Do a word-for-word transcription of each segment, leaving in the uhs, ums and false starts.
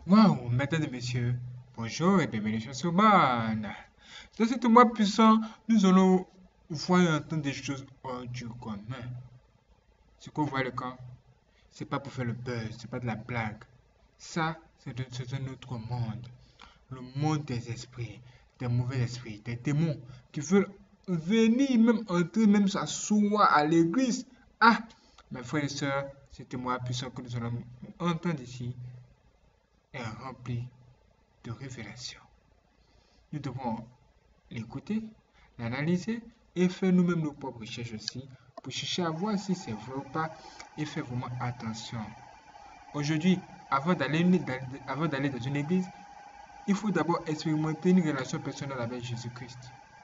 Waouh, mesdames et messieurs, bonjour et bienvenue sur Soban. Dans ce mois puissant, nous allons voir et entendre des choses hors du commun. Ce qu'on voit le camp, c'est pas pour faire le buzz, c'est pas de la blague. Ça, c'est de- c'est un autre monde. Le monde des esprits, des mauvais esprits, des démons qui veulent venir, même entrer, même s'asseoir à l'église. Ah, mes frères et sœurs, ce témoin puissant que nous allons entendre ici est rempli de révélations. Nous devons l'écouter, l'analyser et faire nous-mêmes nos propres recherches aussi pour chercher à voir si c'est vrai ou pas et faire vraiment attention. Aujourd'hui, avant d'aller avant d'aller dans une église, il faut d'abord expérimenter une relation personnelle avec Jésus-Christ.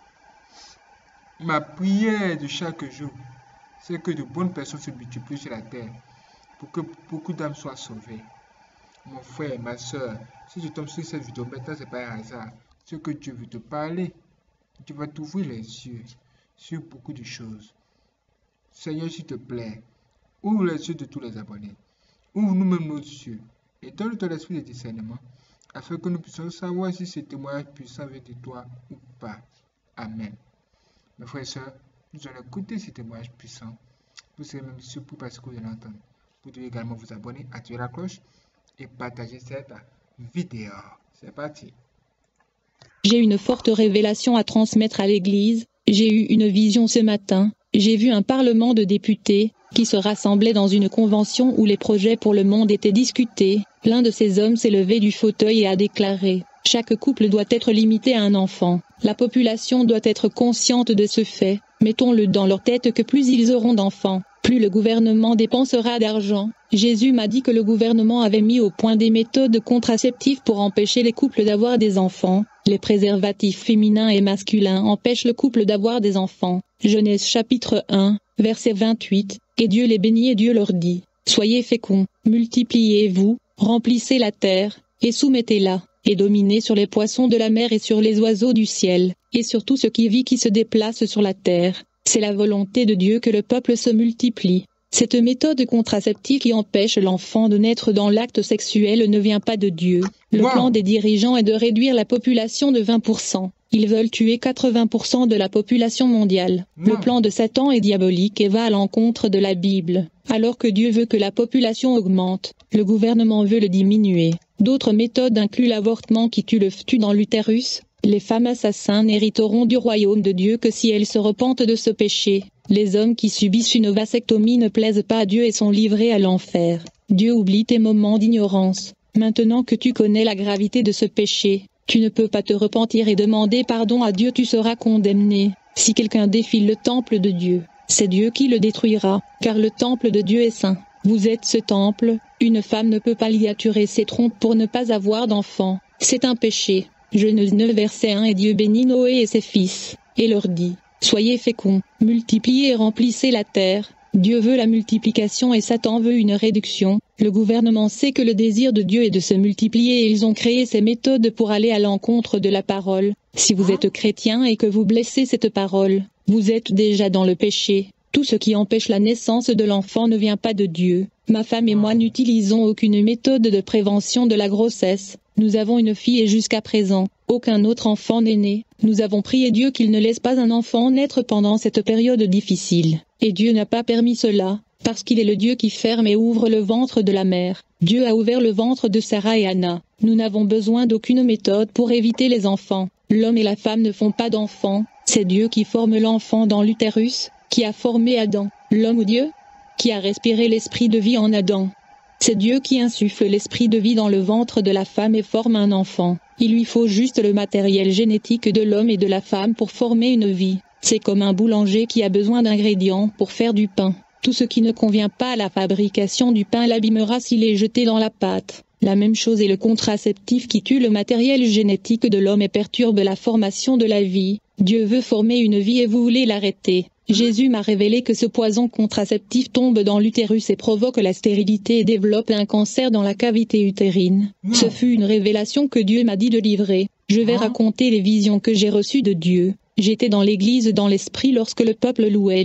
Ma prière de chaque jour, c'est que de bonnes personnes se multiplient sur la terre pour que beaucoup d'âmes soient sauvées. Mon frère, ma soeur, si tu tombes sur cette vidéo maintenant, c'est pas un hasard. Ce que Dieu veut te parler, tu vas t'ouvrir les yeux sur beaucoup de choses. Seigneur, s'il te plaît, ouvre les yeux de tous les abonnés. Ouvre nous-mêmes nos yeux et donne-toi l'esprit de discernement afin que nous puissions savoir si ce témoignage puissant vient de toi ou pas. Amen. Mes frères et sœurs, nous allons écouter ce témoignage puissant. Vous serez même surpris parce que vous allez l'entendre. Vous devez également vous abonner, activer la cloche et partager cette vidéo. C'est parti. J'ai une forte révélation à transmettre à l'Église. J'ai eu une vision ce matin. J'ai vu un parlement de députés qui se rassemblait dans une convention où les projets pour le monde étaient discutés. L'un de ces hommes s'est levé du fauteuil et a déclaré: chaque couple doit être limité à un enfant. La population doit être consciente de ce fait. Mettons-le dans leur tête que plus ils auront d'enfants, plus le gouvernement dépensera d'argent. Jésus m'a dit que le gouvernement avait mis au point des méthodes contraceptives pour empêcher les couples d'avoir des enfants. Les préservatifs féminins et masculins empêchent le couple d'avoir des enfants. Genèse chapitre un, verset vingt-huit. Et Dieu les bénit et Dieu leur dit: soyez féconds, multipliez-vous, remplissez la terre, et soumettez-la, et dominez sur les poissons de la mer et sur les oiseaux du ciel, et sur tout ce qui vit qui se déplace sur la terre. C'est la volonté de Dieu que le peuple se multiplie. Cette méthode contraceptive qui empêche l'enfant de naître dans l'acte sexuel ne vient pas de Dieu. Le Wow. plan des dirigeants est de réduire la population de vingt pour cent. Ils veulent tuer quatre-vingts pour cent de la population mondiale. Le Wow. plan de Satan est diabolique et va à l'encontre de la Bible. Alors que Dieu veut que la population augmente, le gouvernement veut le diminuer. D'autres méthodes incluent l'avortement qui tue le fœtus dans l'utérus. Les femmes assassines n'hériteront du royaume de Dieu que si elles se repentent de ce péché. Les hommes qui subissent une vasectomie ne plaisent pas à Dieu et sont livrés à l'enfer. Dieu oublie tes moments d'ignorance. Maintenant que tu connais la gravité de ce péché, tu ne peux pas te repentir et demander pardon à Dieu, tu seras condamné. Si quelqu'un défie le temple de Dieu, c'est Dieu qui le détruira, car le temple de Dieu est saint. Vous êtes ce temple. Une femme ne peut pas liaturer ses trompes pour ne pas avoir d'enfant. C'est un péché. Genèse neuf verset un. Et Dieu bénit Noé et ses fils, et leur dit: soyez féconds, multipliez et remplissez la terre. Dieu veut la multiplication et Satan veut une réduction. Le gouvernement sait que le désir de Dieu est de se multiplier et ils ont créé ces méthodes pour aller à l'encontre de la parole. Si vous êtes chrétien et que vous blessez cette parole, vous êtes déjà dans le péché. Tout ce qui empêche la naissance de l'enfant ne vient pas de Dieu. Ma femme et moi n'utilisons aucune méthode de prévention de la grossesse. Nous avons une fille et jusqu'à présent, aucun autre enfant n'est né. Nous avons prié Dieu qu'il ne laisse pas un enfant naître pendant cette période difficile. Et Dieu n'a pas permis cela, parce qu'il est le Dieu qui ferme et ouvre le ventre de la mère. Dieu a ouvert le ventre de Sarah et Anna. Nous n'avons besoin d'aucune méthode pour éviter les enfants. L'homme et la femme ne font pas d'enfants. C'est Dieu qui forme l'enfant dans l'utérus, qui a formé Adam. L'homme ou Dieu? Qui a respiré l'esprit de vie en Adam. C'est Dieu qui insuffle l'esprit de vie dans le ventre de la femme et forme un enfant. Il lui faut juste le matériel génétique de l'homme et de la femme pour former une vie. C'est comme un boulanger qui a besoin d'ingrédients pour faire du pain. Tout ce qui ne convient pas à la fabrication du pain l'abîmera s'il est jeté dans la pâte. La même chose est le contraceptif qui tue le matériel génétique de l'homme et perturbe la formation de la vie. Dieu veut former une vie et vous voulez l'arrêter. Jésus m'a révélé que ce poison contraceptif tombe dans l'utérus et provoque la stérilité et développe un cancer dans la cavité utérine. Ce fut une révélation que Dieu m'a dit de livrer. Je vais raconter les visions que j'ai reçues de Dieu. J'étais dans l'église dans l'esprit lorsque le peuple louait Dieu.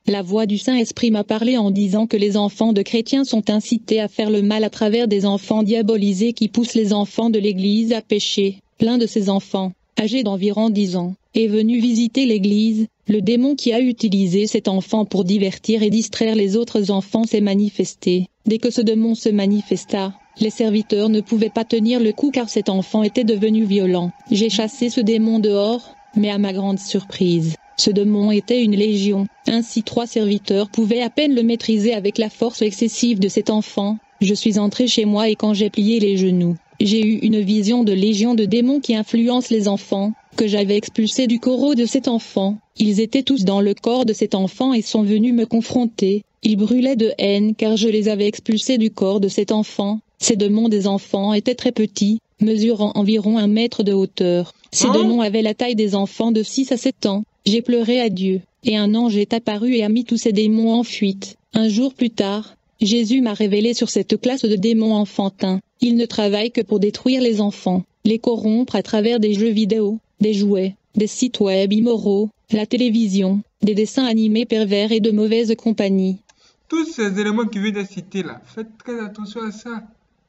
La voix du Saint-Esprit m'a parlé en disant que les enfants de chrétiens sont incités à faire le mal à travers des enfants diabolisés qui poussent les enfants de l'Église à pécher. L'un de ces enfants, âgé d'environ dix ans, est venu visiter l'Église. Le démon qui a utilisé cet enfant pour divertir et distraire les autres enfants s'est manifesté. Dès que ce démon se manifesta, les serviteurs ne pouvaient pas tenir le coup car cet enfant était devenu violent. J'ai chassé ce démon dehors, mais à ma grande surprise, ce démon était une légion. Ainsi trois serviteurs pouvaient à peine le maîtriser avec la force excessive de cet enfant. Je suis entré chez moi et quand j'ai plié les genoux, j'ai eu une vision de légion de démons qui influencent les enfants, que j'avais expulsés du corps de cet enfant. Ils étaient tous dans le corps de cet enfant et sont venus me confronter. Ils brûlaient de haine car je les avais expulsés du corps de cet enfant. Ces démons des enfants étaient très petits, mesurant environ un mètre de hauteur. Ces Hein? démons avaient la taille des enfants de six à sept ans. J'ai pleuré à Dieu, et un ange est apparu et a mis tous ces démons en fuite. Un jour plus tard, Jésus m'a révélé sur cette classe de démons enfantins. Ils ne travaillent que pour détruire les enfants, les corrompre à travers des jeux vidéo, des jouets, des sites web immoraux, la télévision, des dessins animés pervers et de mauvaise compagnie. Tous ces éléments qui viennent de citer là, faites très attention à ça.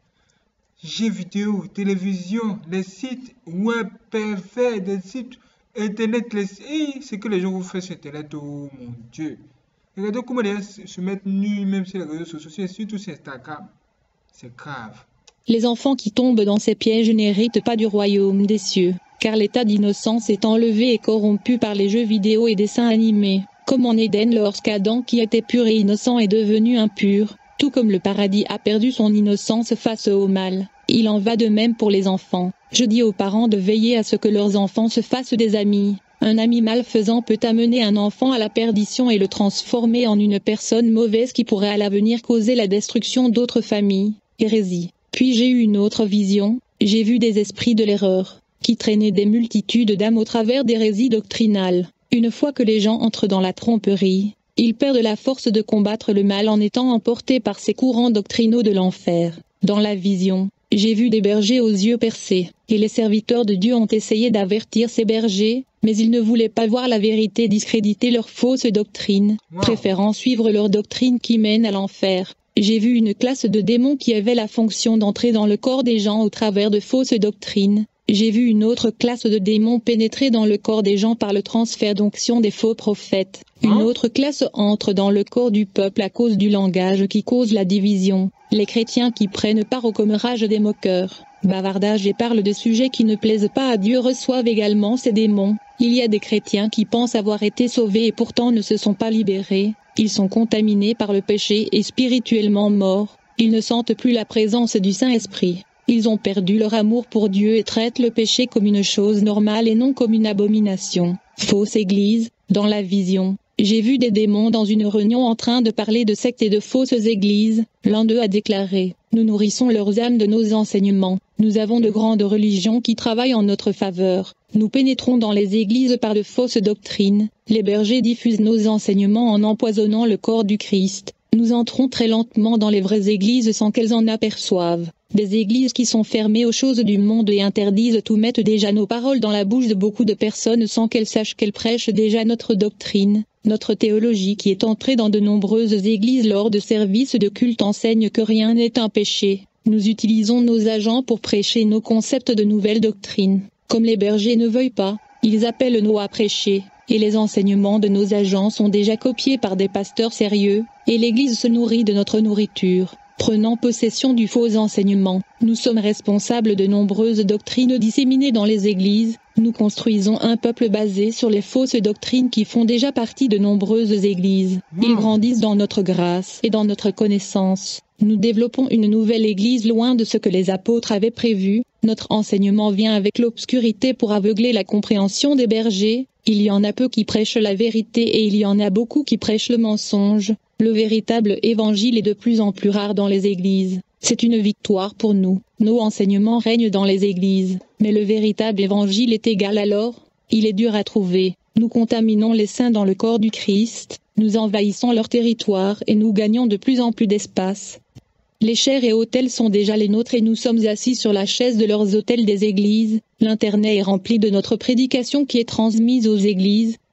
Jeux vidéo, télévision, les sites web pervers, des sites internet, les... Hey, c'est que les gens vous font sur internet, oh mon Dieu. Regardez comment les gens se se mettent nus, même sur les réseaux sociaux, surtout sur Instagram. C'est grave. Les enfants qui tombent dans ces pièges n'héritent pas du royaume des cieux, car l'état d'innocence est enlevé et corrompu par les jeux vidéo et dessins animés, comme en Éden lorsqu'Adam qui était pur et innocent est devenu impur, tout comme le paradis a perdu son innocence face au mal. Il en va de même pour les enfants. Je dis aux parents de veiller à ce que leurs enfants se fassent des amis. Un ami malfaisant peut amener un enfant à la perdition et le transformer en une personne mauvaise qui pourrait à l'avenir causer la destruction d'autres familles. Hérésie. Puis j'ai eu une autre vision, j'ai vu des esprits de l'erreur, qui traînaient des multitudes d'âmes au travers d'hérésies doctrinales. Une fois que les gens entrent dans la tromperie, ils perdent la force de combattre le mal en étant emportés par ces courants doctrinaux de l'enfer. Dans la vision, j'ai vu des bergers aux yeux percés, et les serviteurs de Dieu ont essayé d'avertir ces bergers, mais ils ne voulaient pas voir la vérité discréditer leurs fausses doctrines, Wow. préférant suivre leur doctrine qui mène à l'enfer. J'ai vu une classe de démons qui avait la fonction d'entrer dans le corps des gens au travers de fausses doctrines. J'ai vu une autre classe de démons pénétrer dans le corps des gens par le transfert d'onction des faux prophètes. Une Hein? autre classe entre dans le corps du peuple à cause du langage qui cause la division. Les chrétiens qui prennent part au commérage des moqueurs, bavardage et parlent de sujets qui ne plaisent pas à Dieu reçoivent également ces démons. Il y a des chrétiens qui pensent avoir été sauvés et pourtant ne se sont pas libérés. Ils sont contaminés par le péché et spirituellement morts. Ils ne sentent plus la présence du Saint-Esprit. Ils ont perdu leur amour pour Dieu et traitent le péché comme une chose normale et non comme une abomination. Fausse église, dans la vision. J'ai vu des démons dans une réunion en train de parler de sectes et de fausses églises. L'un d'eux a déclaré: « Nous nourrissons leurs âmes de nos enseignements. Nous avons de grandes religions qui travaillent en notre faveur. Nous pénétrons dans les églises par de fausses doctrines. Les bergers diffusent nos enseignements en empoisonnant le corps du Christ. Nous entrons très lentement dans les vraies églises sans qu'elles en aperçoivent. Des églises qui sont fermées aux choses du monde et interdisent tout mettent déjà nos paroles dans la bouche de beaucoup de personnes sans qu'elles sachent qu'elles prêchent déjà notre doctrine. Notre théologie qui est entrée dans de nombreuses églises lors de services de culte enseigne que rien n'est un péché. Nous utilisons nos agents pour prêcher nos concepts de nouvelles doctrines. Comme les bergers ne veulent pas, ils appellent nous à prêcher, et les enseignements de nos agents sont déjà copiés par des pasteurs sérieux, et l'Église se nourrit de notre nourriture. Prenant possession du faux enseignement, nous sommes responsables de nombreuses doctrines disséminées dans les églises. Nous construisons un peuple basé sur les fausses doctrines qui font déjà partie de nombreuses églises. Ils grandissent dans notre grâce et dans notre connaissance. Nous développons une nouvelle église loin de ce que les apôtres avaient prévu. Notre enseignement vient avec l'obscurité pour aveugler la compréhension des bergers. Il y en a peu qui prêchent la vérité et il y en a beaucoup qui prêchent le mensonge. Le véritable évangile est de plus en plus rare dans les églises. C'est une victoire pour nous. Nos enseignements règnent dans les églises. Mais le véritable évangile est égal alors? Il est dur à trouver. Nous contaminons les saints dans le corps du Christ. Nous envahissons leur territoire et nous gagnons de plus en plus d'espace. Les chairs et hôtels sont déjà les nôtres et nous sommes assis sur la chaise de leurs hôtels des églises. L'internet est rempli de notre prédication qui est transmise aux églises.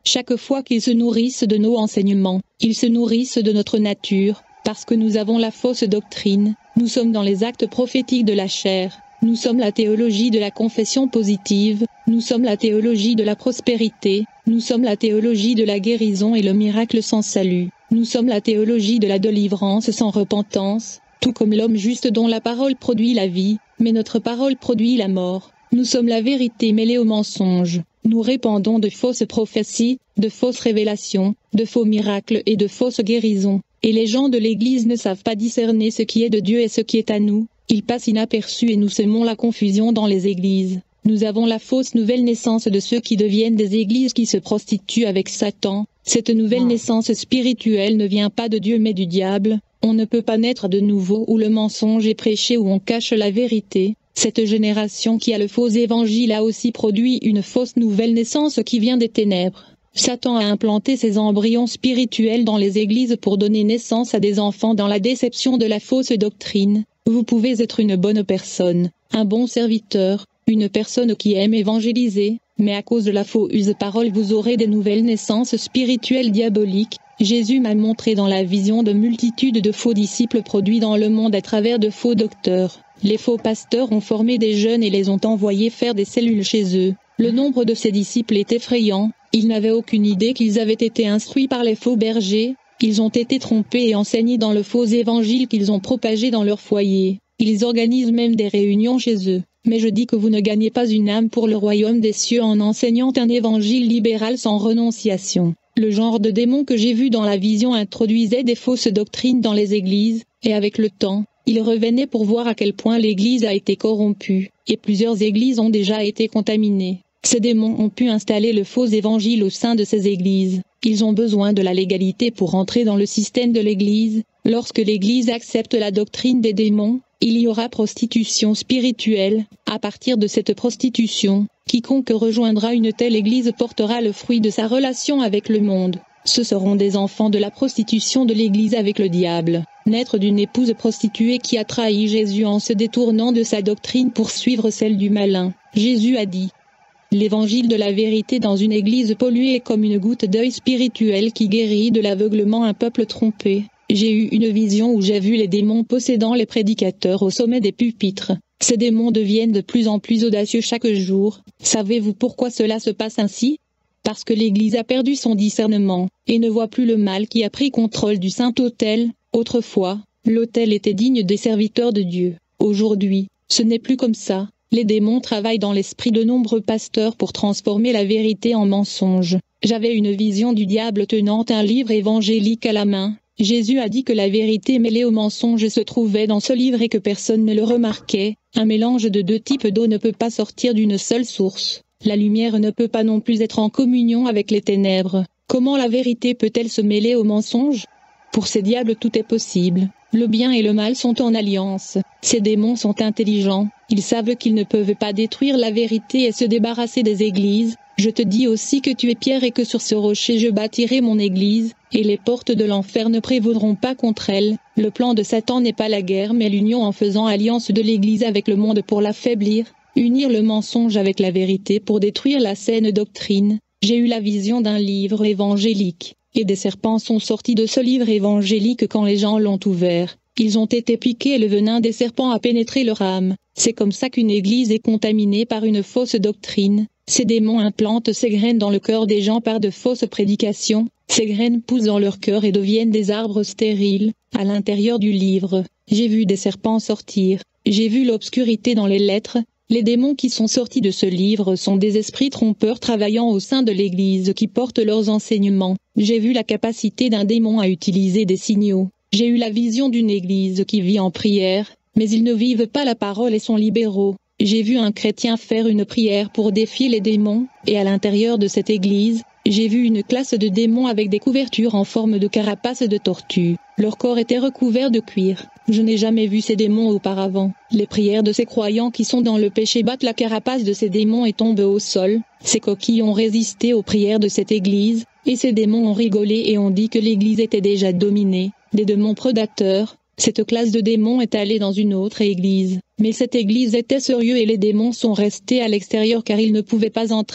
Chaque fois qu'ils se nourrissent de nos enseignements, ils se nourrissent de notre nature, parce que nous avons la fausse doctrine, nous sommes dans les actes prophétiques de la chair, nous sommes la théologie de la confession positive, nous sommes la théologie de la prospérité, nous sommes la théologie de la guérison et le miracle sans salut, nous sommes la théologie de la délivrance sans repentance, tout comme l'homme juste dont la parole produit la vie, mais notre parole produit la mort. Nous sommes la vérité mêlée au mensonge. Nous répandons de fausses prophéties, de fausses révélations, de faux miracles et de fausses guérisons. Et les gens de l'Église ne savent pas discerner ce qui est de Dieu et ce qui est à nous. Ils passent inaperçus et nous semons la confusion dans les églises. Nous avons la fausse nouvelle naissance de ceux qui deviennent des églises qui se prostituent avec Satan. Cette nouvelle naissance spirituelle ne vient pas de Dieu mais du diable. On ne peut pas naître de nouveau où le mensonge est prêché où on cache la vérité. Cette génération qui a le faux évangile a aussi produit une fausse nouvelle naissance qui vient des ténèbres. Satan a implanté ses embryons spirituels dans les églises pour donner naissance à des enfants dans la déception de la fausse doctrine. Vous pouvez être une bonne personne, un bon serviteur, une personne qui aime évangéliser, mais à cause de la fausse parole vous aurez des nouvelles naissances spirituelles diaboliques. Jésus m'a montré dans la vision de multitudes de faux disciples produits dans le monde à travers de faux docteurs. Les faux pasteurs ont formé des jeunes et les ont envoyés faire des cellules chez eux. Le nombre de ces disciples est effrayant. Ils n'avaient aucune idée qu'ils avaient été instruits par les faux bergers. Ils ont été trompés et enseignés dans le faux évangile qu'ils ont propagé dans leur foyer. Ils organisent même des réunions chez eux. Mais je dis que vous ne gagnez pas une âme pour le royaume des cieux en enseignant un évangile libéral sans renonciation. Le genre de démon que j'ai vu dans la vision introduisait des fausses doctrines dans les églises, et avec le temps, il revenait pour voir à quel point l'église a été corrompue, et plusieurs églises ont déjà été contaminées. Ces démons ont pu installer le faux évangile au sein de ces églises. Ils ont besoin de la légalité pour entrer dans le système de l'église. Lorsque l'église accepte la doctrine des démons, il y aura prostitution spirituelle. À partir de cette prostitution, quiconque rejoindra une telle église portera le fruit de sa relation avec le monde. Ce seront des enfants de la prostitution de l'église avec le diable. Naître d'une épouse prostituée qui a trahi Jésus en se détournant de sa doctrine pour suivre celle du malin. Jésus a dit: l'évangile de la vérité dans une église polluée est comme une goutte d'œil spirituel qui guérit de l'aveuglement un peuple trompé. J'ai eu une vision où j'ai vu les démons possédant les prédicateurs au sommet des pupitres. Ces démons deviennent de plus en plus audacieux chaque jour. Savez-vous pourquoi cela se passe ainsi? Parce que l'Église a perdu son discernement, et ne voit plus le mal qui a pris contrôle du Saint-Autel. Autrefois, l'autel était digne des serviteurs de Dieu. Aujourd'hui, ce n'est plus comme ça. Les démons travaillent dans l'esprit de nombreux pasteurs pour transformer la vérité en mensonge. J'avais une vision du diable tenant un livre évangélique à la main. Jésus a dit que la vérité mêlée au mensonge se trouvait dans ce livre et que personne ne le remarquait. Un mélange de deux types d'eau ne peut pas sortir d'une seule source. La lumière ne peut pas non plus être en communion avec les ténèbres. Comment la vérité peut-elle se mêler au mensonge? Pour ces diables tout est possible. Le bien et le mal sont en alliance. Ces démons sont intelligents. Ils savent qu'ils ne peuvent pas détruire la vérité et se débarrasser des églises. Je te dis aussi que tu es pierre et que sur ce rocher je bâtirai mon église, et les portes de l'enfer ne prévaudront pas contre elle. Le plan de Satan n'est pas la guerre mais l'union en faisant alliance de l'église avec le monde pour l'affaiblir. Unir le mensonge avec la vérité pour détruire la saine doctrine. J'ai eu la vision d'un livre évangélique, et des serpents sont sortis de ce livre évangélique quand les gens l'ont ouvert. Ils ont été piqués et le venin des serpents a pénétré leur âme. C'est comme ça qu'une église est contaminée par une fausse doctrine. Ces démons implantent ces graines dans le cœur des gens par de fausses prédications. Ces graines poussent dans leur cœur et deviennent des arbres stériles. À l'intérieur du livre, j'ai vu des serpents sortir. J'ai vu l'obscurité dans les lettres. Les démons qui sont sortis de ce livre sont des esprits trompeurs travaillant au sein de l'Église qui portent leurs enseignements. J'ai vu la capacité d'un démon à utiliser des signaux. J'ai eu la vision d'une Église qui vit en prière, mais ils ne vivent pas la parole et sont libéraux. J'ai vu un chrétien faire une prière pour défier les démons, et à l'intérieur de cette Église, j'ai vu une classe de démons avec des couvertures en forme de carapace de tortue. Leur corps était recouvert de cuir. Je n'ai jamais vu ces démons auparavant. Les prières de ces croyants qui sont dans le péché battent la carapace de ces démons et tombent au sol. Ces coquilles ont résisté aux prières de cette Église, et ces démons ont rigolé et ont dit que l'Église était déjà dominée. Des démons prédateurs. Cette classe de démons est allée dans une autre église. Mais cette église était sérieuse et les démons sont restés à l'extérieur car ils ne pouvaient pas entrer.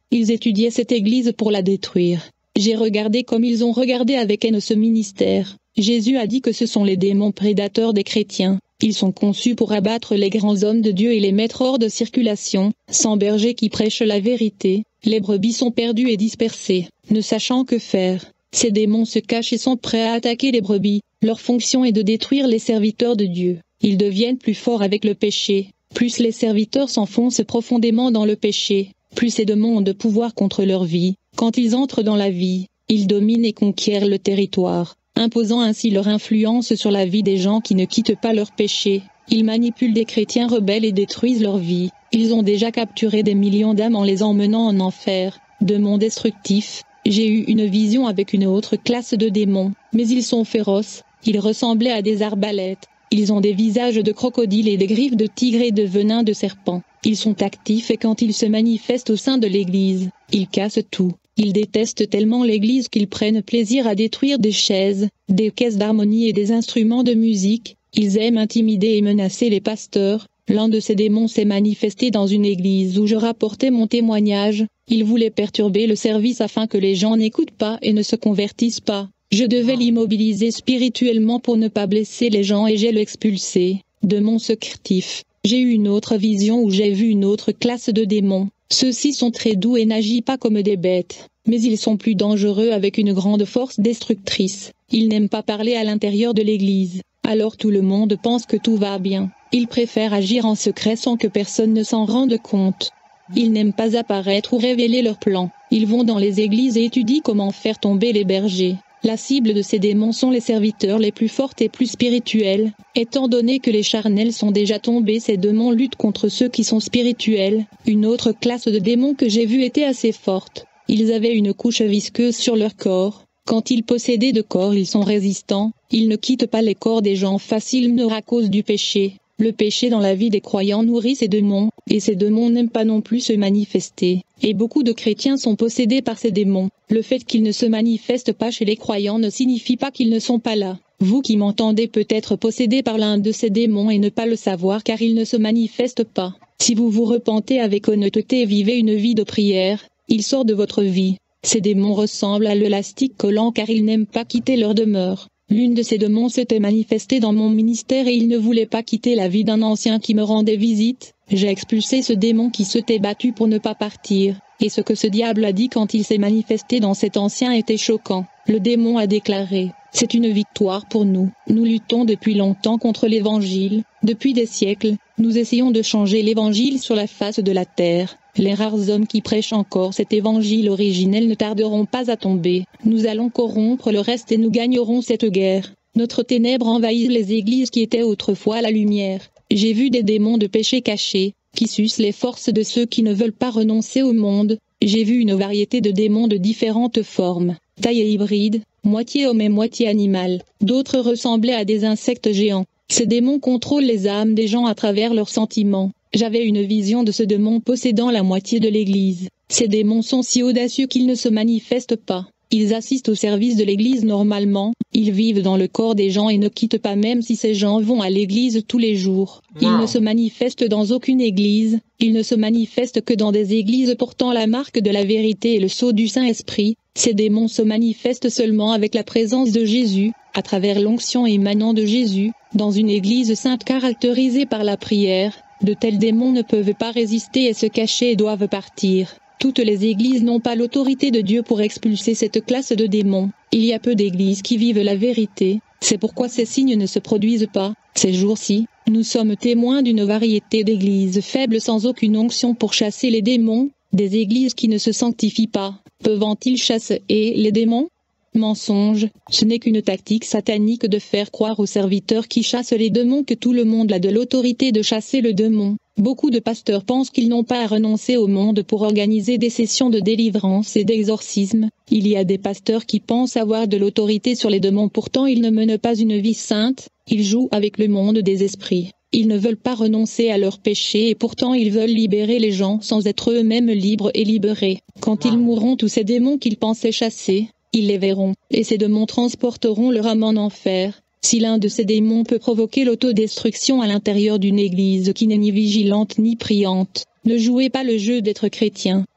Ils étudiaient cette église pour la détruire. J'ai regardé comme ils ont regardé avec haine ce ministère. Jésus a dit que ce sont les démons prédateurs des chrétiens. Ils sont conçus pour abattre les grands hommes de Dieu et les mettre hors de circulation. Sans berger qui prêche la vérité, les brebis sont perdues et dispersées, ne sachant que faire. Ces démons se cachent et sont prêts à attaquer les brebis. Leur fonction est de détruire les serviteurs de Dieu. Ils deviennent plus forts avec le péché. Plus les serviteurs s'enfoncent profondément dans le péché, plus ces démons ont de pouvoir contre leur vie. Quand ils entrent dans la vie, ils dominent et conquièrent le territoire, imposant ainsi leur influence sur la vie des gens qui ne quittent pas leur péché. Ils manipulent des chrétiens rebelles et détruisent leur vie. Ils ont déjà capturé des millions d'âmes en les emmenant en enfer. Démons destructifs. J'ai eu une vision avec une autre classe de démons, mais ils sont féroces. Ils ressemblaient à des arbalètes. Ils ont des visages de crocodiles et des griffes de tigre et de venin de serpent. Ils sont actifs et quand ils se manifestent au sein de l'Église, ils cassent tout. Ils détestent tellement l'Église qu'ils prennent plaisir à détruire des chaises, des caisses d'harmonie et des instruments de musique. Ils aiment intimider et menacer les pasteurs. L'un de ces démons s'est manifesté dans une église où je rapportais mon témoignage. Il voulait perturber le service afin que les gens n'écoutent pas et ne se convertissent pas. Je devais l'immobiliser spirituellement pour ne pas blesser les gens et j'ai l'expulsé. Démon secretif. J'ai eu une autre vision où j'ai vu une autre classe de démons. Ceux-ci sont très doux et n'agissent pas comme des bêtes, mais ils sont plus dangereux avec une grande force destructrice. Ils n'aiment pas parler à l'intérieur de l'église. Alors tout le monde pense que tout va bien. Ils préfèrent agir en secret sans que personne ne s'en rende compte. Ils n'aiment pas apparaître ou révéler leurs plans. Ils vont dans les églises et étudient comment faire tomber les bergers. La cible de ces démons sont les serviteurs les plus forts et plus spirituels. Étant donné que les charnels sont déjà tombés, ces démons luttent contre ceux qui sont spirituels. Une autre classe de démons que j'ai vue était assez forte. Ils avaient une couche visqueuse sur leur corps. Quand ils possédaient de corps, ils sont résistants. Ils ne quittent pas les corps des gens facilement à cause du péché. Le péché dans la vie des croyants nourrit ces démons, et ces démons n'aiment pas non plus se manifester. Et beaucoup de chrétiens sont possédés par ces démons. Le fait qu'ils ne se manifestent pas chez les croyants ne signifie pas qu'ils ne sont pas là. Vous qui m'entendez peut être possédé par l'un de ces démons et ne pas le savoir car ils ne se manifestent pas. Si vous vous repentez avec honnêteté et vivez une vie de prière, il sort de votre vie. Ces démons ressemblent à l'élastique collant car ils n'aiment pas quitter leur demeure. L'une de ces démons s'était manifestée dans mon ministère et il ne voulait pas quitter la vie d'un ancien qui me rendait visite. J'ai expulsé ce démon qui s'était battu pour ne pas partir. Et ce que ce diable a dit quand il s'est manifesté dans cet ancien était choquant. Le démon a déclaré: c'est une victoire pour nous. Nous luttons depuis longtemps contre l'évangile. Depuis des siècles, nous essayons de changer l'évangile sur la face de la terre. Les rares hommes qui prêchent encore cet évangile originel ne tarderont pas à tomber. Nous allons corrompre le reste et nous gagnerons cette guerre. Notre ténèbre envahit les églises qui étaient autrefois la lumière. J'ai vu des démons de péché cachés, qui sucent les forces de ceux qui ne veulent pas renoncer au monde. J'ai vu une variété de démons de différentes formes, taille et hybrides, moitié homme et moitié animal. D'autres ressemblaient à des insectes géants. Ces démons contrôlent les âmes des gens à travers leurs sentiments. J'avais une vision de ce démon possédant la moitié de l'église. Ces démons sont si audacieux qu'ils ne se manifestent pas. Ils assistent au service de l'église normalement, ils vivent dans le corps des gens et ne quittent pas même si ces gens vont à l'église tous les jours. Ils wow. ne se manifestent dans aucune église, ils ne se manifestent que dans des églises portant la marque de la vérité et le sceau du Saint-Esprit. Ces démons se manifestent seulement avec la présence de Jésus, à travers l'onction émanant de Jésus, dans une église sainte caractérisée par la prière. De tels démons ne peuvent pas résister et se cacher et doivent partir. Toutes les églises n'ont pas l'autorité de Dieu pour expulser cette classe de démons. Il y a peu d'églises qui vivent la vérité. C'est pourquoi ces signes ne se produisent pas. Ces jours-ci, nous sommes témoins d'une variété d'églises faibles sans aucune onction pour chasser les démons. Des églises qui ne se sanctifient pas. Peuvent-ils chasser les démons ? Mensonge, ce n'est qu'une tactique satanique de faire croire aux serviteurs qui chassent les démons que tout le monde a de l'autorité de chasser le démon. Beaucoup de pasteurs pensent qu'ils n'ont pas à renoncer au monde pour organiser des sessions de délivrance et d'exorcisme. Il y a des pasteurs qui pensent avoir de l'autorité sur les démons, pourtant ils ne mènent pas une vie sainte, ils jouent avec le monde des esprits. Ils ne veulent pas renoncer à leurs péchés et pourtant ils veulent libérer les gens sans être eux-mêmes libres et libérés. Quand ils mourront tous ces démons qu'ils pensaient chasser, ils les verront, et ces démons transporteront leur âme en enfer. Si l'un de ces démons peut provoquer l'autodestruction à l'intérieur d'une église qui n'est ni vigilante ni priante, ne jouez pas le jeu d'être chrétien.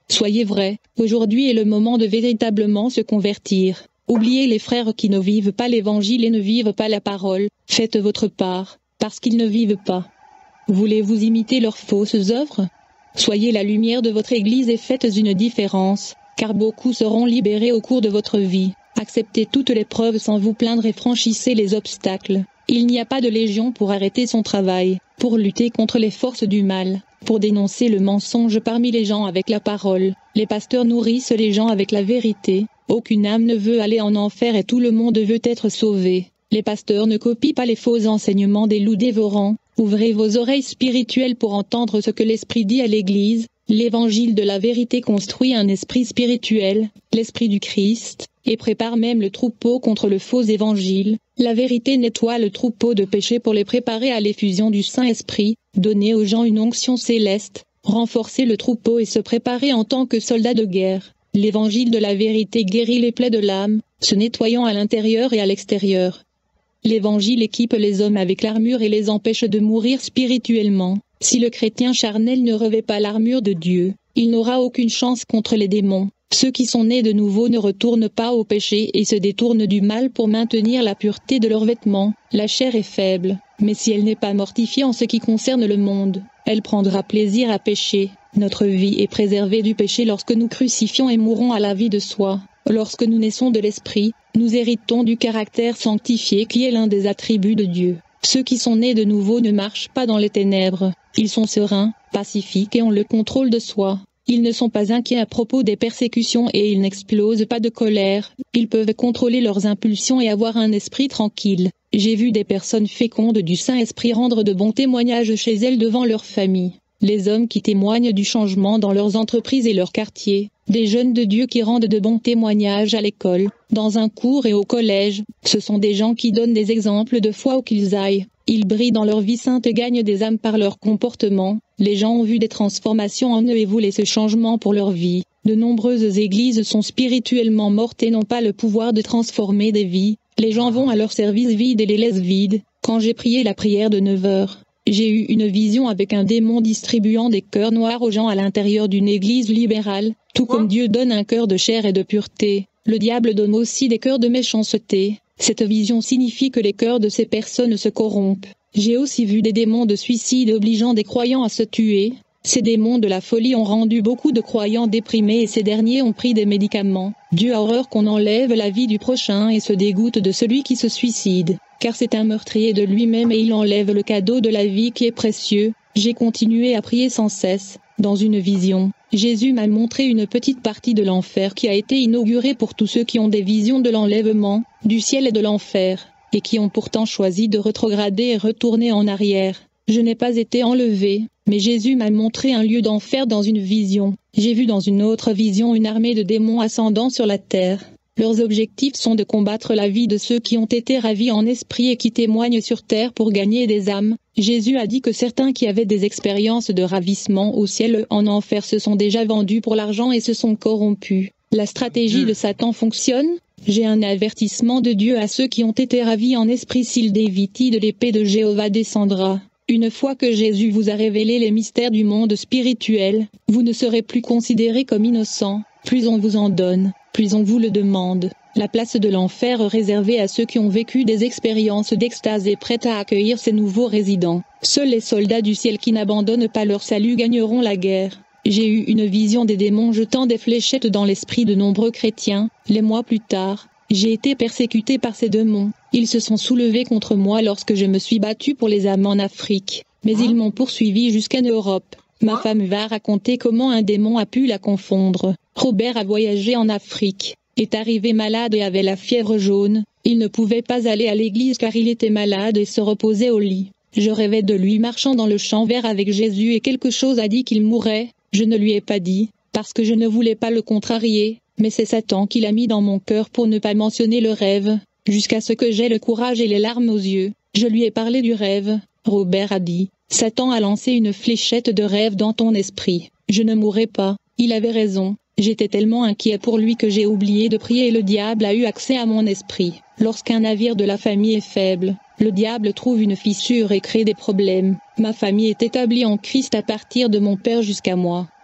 Soyez vrais, aujourd'hui est le moment de véritablement se convertir. Oubliez les frères qui ne vivent pas l'évangile et ne vivent pas la parole, faites votre part, parce qu'ils ne vivent pas. Voulez-vous imiter leurs fausses œuvres? Soyez la lumière de votre Église et faites une différence, car beaucoup seront libérés au cours de votre vie. Acceptez toutes les preuves sans vous plaindre et franchissez les obstacles. Il n'y a pas de légion pour arrêter son travail, pour lutter contre les forces du mal, pour dénoncer le mensonge parmi les gens avec la parole. Les pasteurs nourrissent les gens avec la vérité. Aucune âme ne veut aller en enfer et tout le monde veut être sauvé. Les pasteurs ne copient pas les faux enseignements des loups dévorants. Ouvrez vos oreilles spirituelles pour entendre ce que l'Esprit dit à l'Église. L'évangile de la vérité construit un esprit spirituel, l'esprit du Christ, et prépare même le troupeau contre le faux évangile. La vérité nettoie le troupeau de péché pour les préparer à l'effusion du Saint-Esprit, donner aux gens une onction céleste, renforcer le troupeau et se préparer en tant que soldats de guerre. L'évangile de la vérité guérit les plaies de l'âme, se nettoyant à l'intérieur et à l'extérieur. L'évangile équipe les hommes avec l'armure et les empêche de mourir spirituellement. Si le chrétien charnel ne revêt pas l'armure de Dieu, il n'aura aucune chance contre les démons. Ceux qui sont nés de nouveau ne retournent pas au péché et se détournent du mal pour maintenir la pureté de leurs vêtements. La chair est faible, mais si elle n'est pas mortifiée en ce qui concerne le monde, elle prendra plaisir à pécher. Notre vie est préservée du péché lorsque nous crucifions et mourons à la vie de soi. Lorsque nous naissons de l'Esprit, nous héritons du caractère sanctifié qui est l'un des attributs de Dieu. Ceux qui sont nés de nouveau ne marchent pas dans les ténèbres. Ils sont sereins, pacifiques et ont le contrôle de soi. Ils ne sont pas inquiets à propos des persécutions et ils n'explosent pas de colère. Ils peuvent contrôler leurs impulsions et avoir un esprit tranquille. J'ai vu des personnes fécondes du Saint-Esprit rendre de bons témoignages chez elles devant leur famille. Les hommes qui témoignent du changement dans leurs entreprises et leurs quartiers. Des jeunes de Dieu qui rendent de bons témoignages à l'école, dans un cours et au collège. Ce sont des gens qui donnent des exemples de foi où qu'ils aillent. Ils brillent dans leur vie sainte et gagnent des âmes par leur comportement. Les gens ont vu des transformations en eux et voulaient ce changement pour leur vie. De nombreuses églises sont spirituellement mortes et n'ont pas le pouvoir de transformer des vies. Les gens vont à leur service vide et les laissent vides. Quand j'ai prié la prière de neuf heures, j'ai eu une vision avec un démon distribuant des cœurs noirs aux gens à l'intérieur d'une église libérale. Tout comme Dieu donne un cœur de chair et de pureté, le diable donne aussi des cœurs de méchanceté. Cette vision signifie que les cœurs de ces personnes se corrompent. J'ai aussi vu des démons de suicide obligeant des croyants à se tuer. Ces démons de la folie ont rendu beaucoup de croyants déprimés et ces derniers ont pris des médicaments. Dieu a horreur qu'on enlève la vie du prochain et se dégoûte de celui qui se suicide, car c'est un meurtrier de lui-même et il enlève le cadeau de la vie qui est précieux. J'ai continué à prier sans cesse. Dans une vision, Jésus m'a montré une petite partie de l'enfer qui a été inaugurée pour tous ceux qui ont des visions de l'enlèvement, du ciel et de l'enfer, et qui ont pourtant choisi de rétrograder et retourner en arrière. Je n'ai pas été enlevé, mais Jésus m'a montré un lieu d'enfer dans une vision. J'ai vu dans une autre vision une armée de démons ascendant sur la terre. Leurs objectifs sont de combattre la vie de ceux qui ont été ravis en esprit et qui témoignent sur terre pour gagner des âmes. Jésus a dit que certains qui avaient des expériences de ravissement au ciel en enfer se sont déjà vendus pour l'argent et se sont corrompus. La stratégie de Satan fonctionne. J'ai un avertissement de Dieu à ceux qui ont été ravis en esprit: s'il déviti de l'épée de Jéhovah descendra. Une fois que Jésus vous a révélé les mystères du monde spirituel, vous ne serez plus considérés comme innocents. Plus on vous en donne, plus on vous le demande. La place de l'enfer réservée à ceux qui ont vécu des expériences d'extase est prête à accueillir ces nouveaux résidents. Seuls les soldats du ciel qui n'abandonnent pas leur salut gagneront la guerre. J'ai eu une vision des démons jetant des fléchettes dans l'esprit de nombreux chrétiens. Les mois plus tard, j'ai été persécuté par ces démons. Ils se sont soulevés contre moi lorsque je me suis battu pour les âmes en Afrique. Mais ils m'ont poursuivi jusqu'en Europe. Ma femme va raconter comment un démon a pu la confondre. Robert a voyagé en Afrique, est arrivé malade et avait la fièvre jaune. Il ne pouvait pas aller à l'église car il était malade et se reposait au lit. Je rêvais de lui marchant dans le champ vert avec Jésus et quelque chose a dit qu'il mourrait. Je ne lui ai pas dit, parce que je ne voulais pas le contrarier, mais c'est Satan qui l'a mis dans mon cœur pour ne pas mentionner le rêve, jusqu'à ce que j'aie le courage et les larmes aux yeux. Je lui ai parlé du rêve. Robert a dit, Satan a lancé une fléchette de rêve dans ton esprit. Je ne mourrai pas. Il avait raison. J'étais tellement inquiet pour lui que j'ai oublié de prier et le diable a eu accès à mon esprit. Lorsqu'un navire de la famille est faible, le diable trouve une fissure et crée des problèmes. Ma famille est établie en Christ à partir de mon père jusqu'à moi.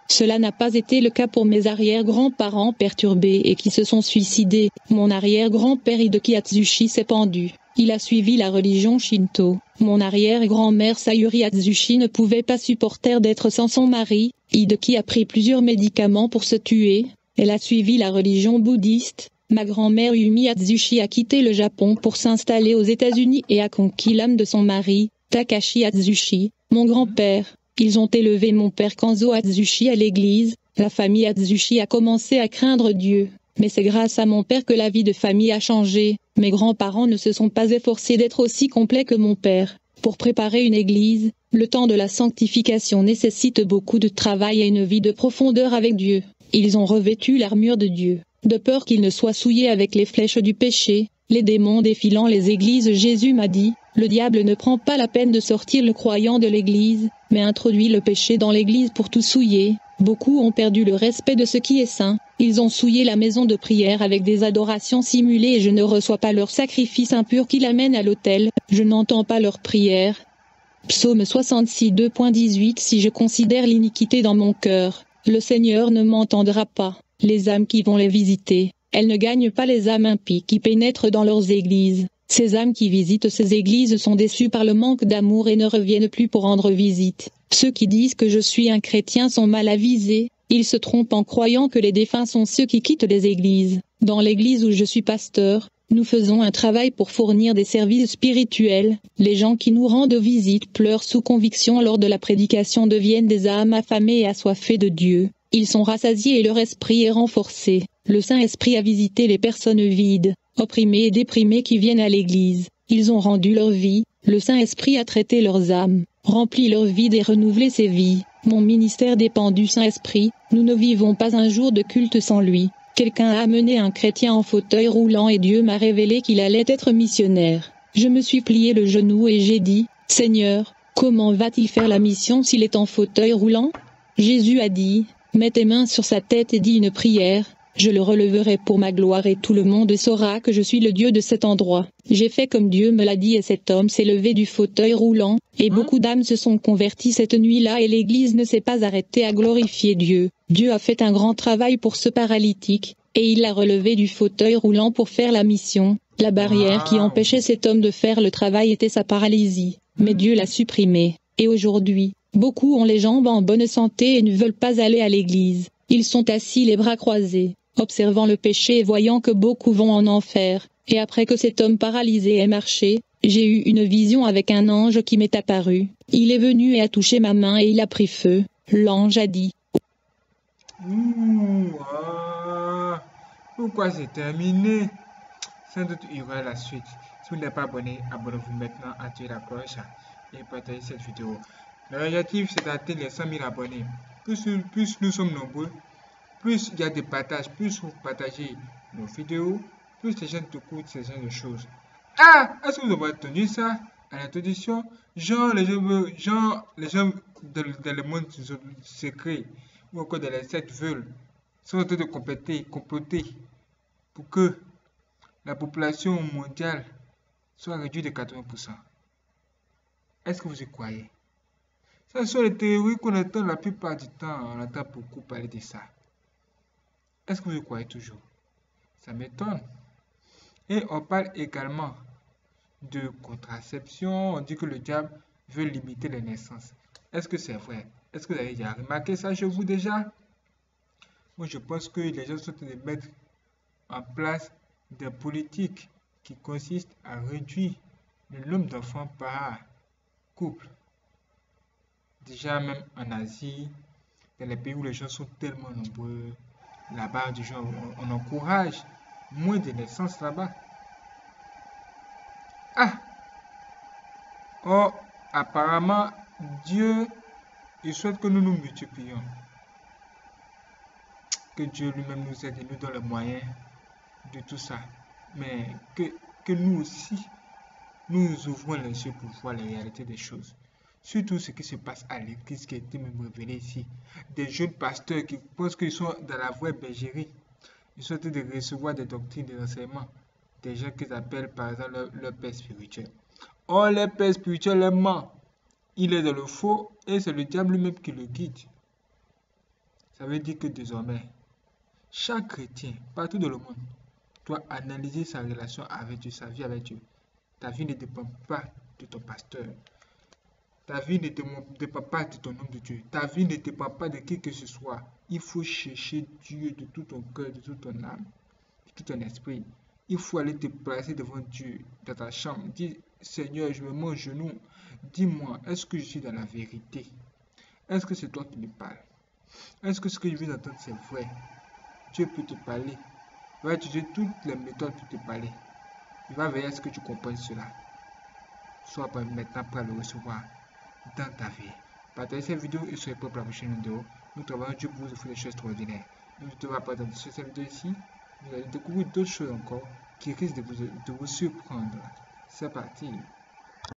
Cela n'a pas été le cas pour mes arrière-grands-parents perturbés et qui se sont suicidés. Mon arrière-grand-père Hideki Atsushi s'est pendu. Il a suivi la religion Shinto. Mon arrière-grand-mère Sayuri Atsushi ne pouvait pas supporter d'être sans son mari. Hideki a pris plusieurs médicaments pour se tuer. Elle a suivi la religion bouddhiste. Ma grand-mère Yumi Atsushi a quitté le Japon pour s'installer aux États-Unis et a conquis l'âme de son mari, Takashi Atsushi, mon grand-père. Ils ont élevé mon père Kanzo Atsushi à l'église. La famille Atsushi a commencé à craindre Dieu. Mais c'est grâce à mon père que la vie de famille a changé. Mes grands-parents ne se sont pas efforcés d'être aussi complets que mon père. Pour préparer une église, le temps de la sanctification nécessite beaucoup de travail et une vie de profondeur avec Dieu. Ils ont revêtu l'armure de Dieu, de peur qu'ils ne soient souillés avec les flèches du péché, les démons défilant les églises. Jésus m'a dit, le diable ne prend pas la peine de sortir le croyant de l'église, mais introduit le péché dans l'église pour tout souiller. Beaucoup ont perdu le respect de ce qui est saint. Ils ont souillé la maison de prière avec des adorations simulées et je ne reçois pas leurs sacrifices impurs qui l'amènent à l'autel. Je n'entends pas leurs prières. Psaume soixante-six deux dix-huit. Si je considère l'iniquité dans mon cœur, le Seigneur ne m'entendra pas. Les âmes qui vont les visiter, elles ne gagnent pas les âmes impies qui pénètrent dans leurs églises. Ces âmes qui visitent ces églises sont déçues par le manque d'amour et ne reviennent plus pour rendre visite. Ceux qui disent que je suis un chrétien sont mal avisés. Ils se trompent en croyant que les défunts sont ceux qui quittent les églises. Dans l'église où je suis pasteur, nous faisons un travail pour fournir des services spirituels. Les gens qui nous rendent visite pleurent sous conviction lors de la prédication deviennent des âmes affamées et assoiffées de Dieu. Ils sont rassasiés et leur esprit est renforcé. Le Saint-Esprit a visité les personnes vides, opprimées et déprimées qui viennent à l'église. Ils ont rendu leur vie. Le Saint-Esprit a traité leurs âmes, rempli leur vide et renouvelé ses vies. Mon ministère dépend du Saint-Esprit. Nous ne vivons pas un jour de culte sans lui. Quelqu'un a amené un chrétien en fauteuil roulant et Dieu m'a révélé qu'il allait être missionnaire. Je me suis plié le genou et j'ai dit, « Seigneur, comment va-t-il faire la mission s'il est en fauteuil roulant ?» Jésus a dit, « Mets tes mains sur sa tête et dis une prière. Je le releverai pour ma gloire et tout le monde saura que je suis le Dieu de cet endroit. » J'ai fait comme Dieu me l'a dit et cet homme s'est levé du fauteuil roulant, et beaucoup d'âmes se sont converties cette nuit-là et l'église ne s'est pas arrêtée à glorifier Dieu. Dieu a fait un grand travail pour ce paralytique, et il l'a relevé du fauteuil roulant pour faire la mission. La barrière qui empêchait cet homme de faire le travail était sa paralysie, mais Dieu l'a supprimée. Et aujourd'hui, beaucoup ont les jambes en bonne santé et ne veulent pas aller à l'église. Ils sont assis les bras croisés, observant le péché et voyant que beaucoup vont en enfer. Et après que cet homme paralysé ait marché, j'ai eu une vision avec un ange qui m'est apparu. Il est venu et a touché ma main et il a pris feu. L'ange a dit, Ouh, ah, pourquoi c'est terminé? Sans doute il y aura la suite. Si vous n'êtes pas abonné, abonnez-vous maintenant, activez la cloche et partagez cette vidéo. L'objectif c'est d'atteindre les cent mille abonnés. Plus, plus nous sommes nombreux, plus il y a des partages, plus vous partagez nos vidéos, plus les gens t'écoutent ces genre de choses. Ah, est-ce que vous avez entendu ça à l'introduction? Genre, les gens, veulent, genre, les gens dans, dans le monde secret ou encore dans les sectes veulent, sont en train de compléter, comploter pour que la population mondiale soit réduite de quatre-vingts pour cent. Est-ce que vous y croyez? Ce sont les théories qu'on entend la plupart du temps. On entend beaucoup parler de ça. Est-ce que vous y croyez toujours? Ça m'étonne. Et on parle également de contraception. On dit que le diable veut limiter les naissances. Est-ce que c'est vrai? Est-ce que vous avez déjà remarqué ça chez vous déjà? Moi, je pense que les gens sont en train de mettre en place des politiques qui consistent à réduire le nombre d'enfants par couple. Déjà, même en Asie, dans les pays où les gens sont tellement nombreux, là-bas, du genre, on, on encourage moins de naissances là-bas. Ah! Oh, apparemment, Dieu, il souhaite que nous nous multiplions. Que Dieu lui-même nous aide et nous donne les moyens de tout ça. Mais que, que nous aussi, nous ouvrons les yeux pour voir la réalité des choses. Surtout ce qui se passe à l'église qui a été même révélé ici. Des jeunes pasteurs qui pensent qu'ils sont dans la vraie bergerie. Ils sont en train de recevoir des doctrines, des enseignements. Des gens qu'ils appellent par exemple leur, leur père spirituel. Or, leur père spirituel est ment. Il est dans le faux et c'est le diable lui-même qui le guide. Ça veut dire que désormais, chaque chrétien, partout dans le monde, doit analyser sa relation avec Dieu, sa vie avec Dieu. Ta vie ne dépend pas de ton pasteur. Ta vie ne dépend pas de ton homme de Dieu. Ta vie ne dépend pas de qui que ce soit. Il faut chercher Dieu de tout ton cœur, de toute ton âme, de tout ton esprit. Il faut aller te placer devant Dieu dans ta chambre. Dis, Seigneur, je me mets au genou. Dis-moi, est-ce que je suis dans la vérité? Est-ce que c'est toi qui me parles? Est-ce que ce que je viens d'entendre, c'est vrai? Dieu peut te parler. Il va utiliser toutes les méthodes pour te parler. Il va veiller à ce que tu comprennes cela. Sois maintenant prêt à le recevoir dans ta vie. Partagez cette vidéo et soyez prêts pour la prochaine vidéo. Nous travaillons Dieu pour vous offrir des choses extraordinaires. Nous ne devons pas dans cette vidéo ici. Vous allez découvrir d'autres choses encore qui risquent de vous, de vous surprendre. C'est parti.